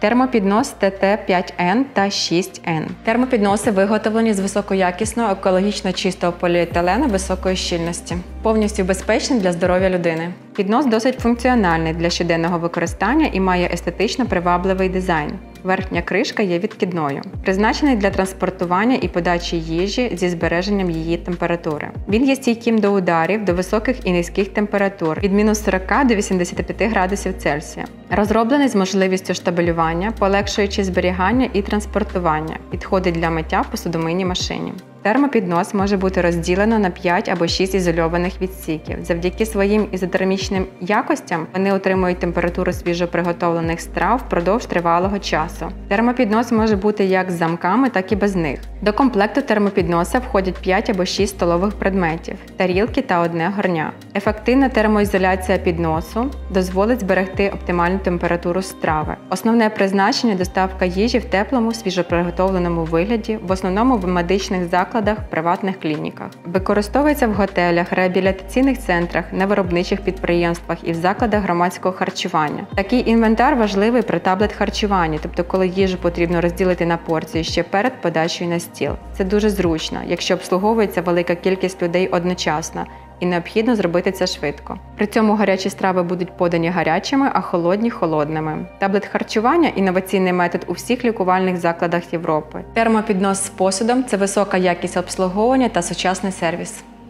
Термопіднос ТТ5Н та 6Н. Термопідноси виготовлені з високоякісного, екологічно чистого поліетилену високої щільності. Повністю безпечний для здоров'я людини. Піднос досить функціональний для щоденного використання і має естетично привабливий дизайн. Верхня кришка є відкидною. Призначений для транспортування і подачі їжі зі збереженням її температури. Він є стійким до ударів, до високих і низьких температур від мінус 40 до 85 градусів Цельсія. Розроблений з можливістю штабелювання, полегшуючи зберігання і транспортування. Підходить для миття в посудомийній машині. Термопіднос може бути розділено на 5 або 6 ізольованих відсіків. Завдяки своїм ізотермічним якостям вони отримують температуру свіжоприготовлених страв впродовж тривалого часу. Термопіднос може бути як з замками, так і без них. До комплекту термопідноса входять 5 або 6 столових предметів, тарілки та одне горня. Ефективна термоізоляція підносу дозволить зберегти оптимальну температуру страви. Основне призначення – доставка їжі в теплому, свіжоприготовленому вигляді, в основному в медичних закладах, приватних клініках. Використовується в готелях, реабілітаційних центрах, на виробничих підприємствах і в закладах громадського харчування. Такий інвентар важливий при таблет-харчуванні, тобто коли їжу потрібно розділити на порції ще перед подачею на стіл. Це дуже зручно, якщо обслуговується велика кількість людей одночасно і необхідно зробити це швидко. При цьому гарячі страви будуть подані гарячими, а холодні – холодними. Таблет-харчування – інноваційний метод у всіх лікувальних закладах Європи. Термопіднос з посудом – це висока якість обслуговування та сучасний сервіс.